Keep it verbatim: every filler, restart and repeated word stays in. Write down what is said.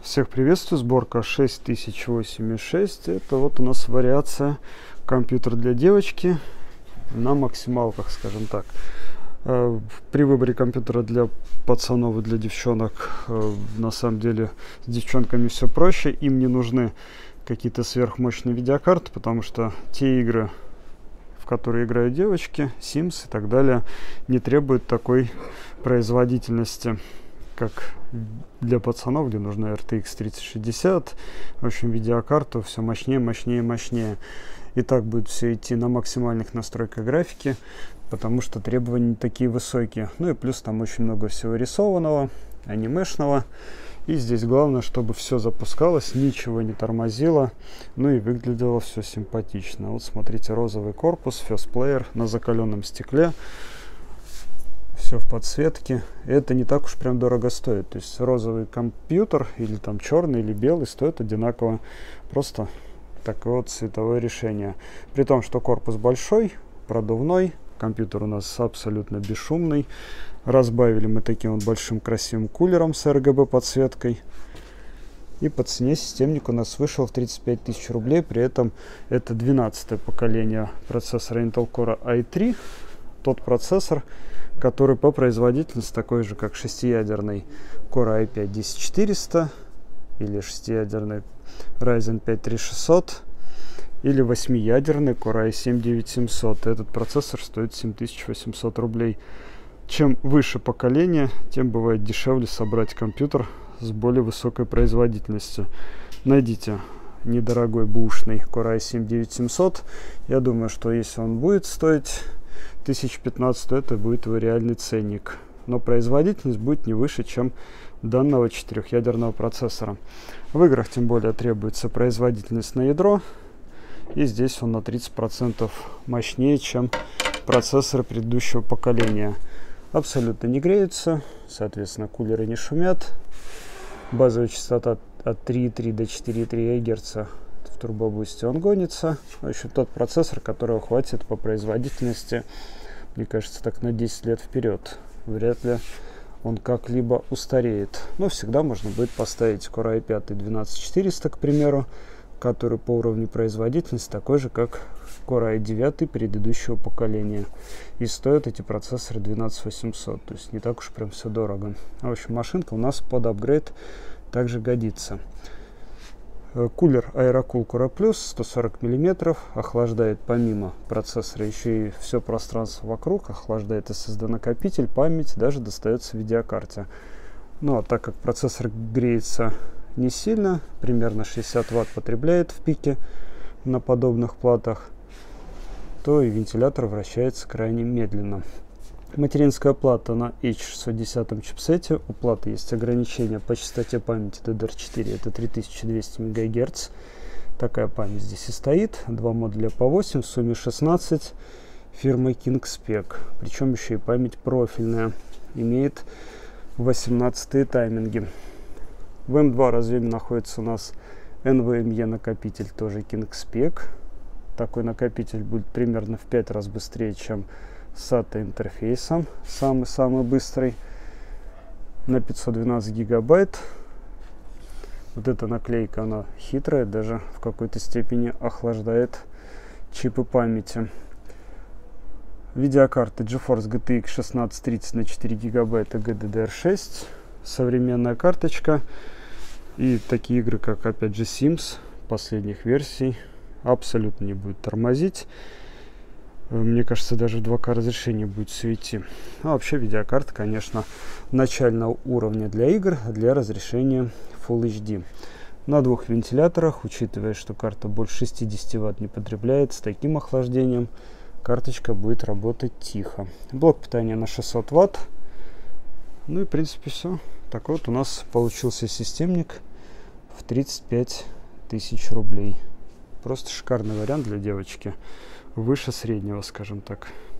Всех приветствую, сборка шесть тысяч восемьдесят шесть. Это вот у нас вариация компьютер для девочки на максималках, скажем так. При выборе компьютера для пацанов и для девчонок на самом деле с девчонками все проще. Им не нужны какие-то сверхмощные видеокарты, потому что те игры, в которые играют девочки, Sims и так далее, не требуют такой производительности, как для пацанов, где нужна эр ти экс тридцать шестьдесят. В общем, видеокарту все мощнее, мощнее, мощнее. И так будет все идти на максимальных настройках графики, потому что требования не такие высокие. Ну и плюс там очень много всего рисованного, анимешного. И здесь главное, чтобы все запускалось, ничего не тормозило, ну и выглядело все симпатично. Вот смотрите, розовый корпус, First Player на закаленном стекле. Все в подсветке. Это не так уж прям дорого стоит. То есть розовый компьютер или там черный или белый стоит одинаково. Просто такое вот цветовое решение. При том, что корпус большой, продувной. Компьютер у нас абсолютно бесшумный. Разбавили мы таким вот большим красивым кулером с эр джи би подсветкой. И по цене системник у нас вышел в тридцать пять тысяч рублей. При этом это двенадцатое поколение процессора Intel Core ай три. Тот процессор, который по производительности такой же, как шестиядерный Core ай пять десять четыреста или шестиядерный Ryzen пять три шестьсот или восьмиядерный Core ай семь девять семьсот. Этот процессор стоит семь тысяч восемьсот рублей. Чем выше поколение, тем бывает дешевле собрать компьютер с более высокой производительностью. Найдите недорогой бэушный Core ай семь девять семьсот. Я думаю, что если он будет стоить тысяч пятнадцать, то это будет его реальный ценник. Но производительность будет не выше, чем данного четырехъядерного процессора. В играх тем более требуется производительность на ядро. И здесь он на тридцать процентов мощнее, чем процессоры предыдущего поколения. Абсолютно не греются, соответственно, кулеры не шумят. Базовая частота от три и три до четыре и три гигагерца. В турбобусте он гонится. В общем, тот процессор, которого хватит по производительности, мне кажется, так на десять лет вперед. Вряд ли он как-либо устареет. Но всегда можно будет поставить Core ай пять двенадцать четыреста, к примеру, который по уровню производительности такой же, как Core ай девять предыдущего поколения. И стоят эти процессоры двенадцать восемьсот. То есть не так уж прям все дорого. В общем, машинка у нас под апгрейд также годится. Кулер Aerocool Core Plus сто сорок миллиметров, охлаждает помимо процессора еще и все пространство вокруг, охлаждает эс эс ди-накопитель, память, даже достается видеокарте. Ну а так как процессор греется не сильно, примерно шестьдесят ватт потребляет в пике на подобных платах, то и вентилятор вращается крайне медленно. Материнская плата на эйч шестьсот десять чипсете. У платы есть ограничение по частоте памяти ди ди ар четыре, это три тысячи двести мегагерц. Такая память здесь и стоит. Два модуля по восемь, в сумме шестнадцать, фирмы Kingspec. Причем еще и память профильная. Имеет восемнадцатые тайминги. В эм два разъеме находится у нас эн ви эм и накопитель, тоже Kingspec. Такой накопитель будет примерно в пять раз быстрее, чем сата интерфейсом, самый-самый быстрый, на пятьсот двенадцать гигабайт. Вот эта наклейка, она хитрая, даже в какой-то степени охлаждает чипы памяти. Видеокарты GeForce джи ти экс шестнадцать тридцать на четыре гигабайта джи ди ди ар шесть, современная карточка. И такие игры, как опять же Sims последних версий, абсолютно не будет тормозить. Мне кажется, даже в два ка разрешение будет все идти. А вообще видеокарта, конечно, начального уровня для игр, для разрешения Full эйч ди. На двух вентиляторах, учитывая, что карта больше шестидесяти ватт не потребляет, с таким охлаждением карточка будет работать тихо. Блок питания на шестьсот ватт. Ну и в принципе все. Такой вот у нас получился системник в тридцать пять тысяч рублей. Просто шикарный вариант для девочки. Выше среднего, скажем так.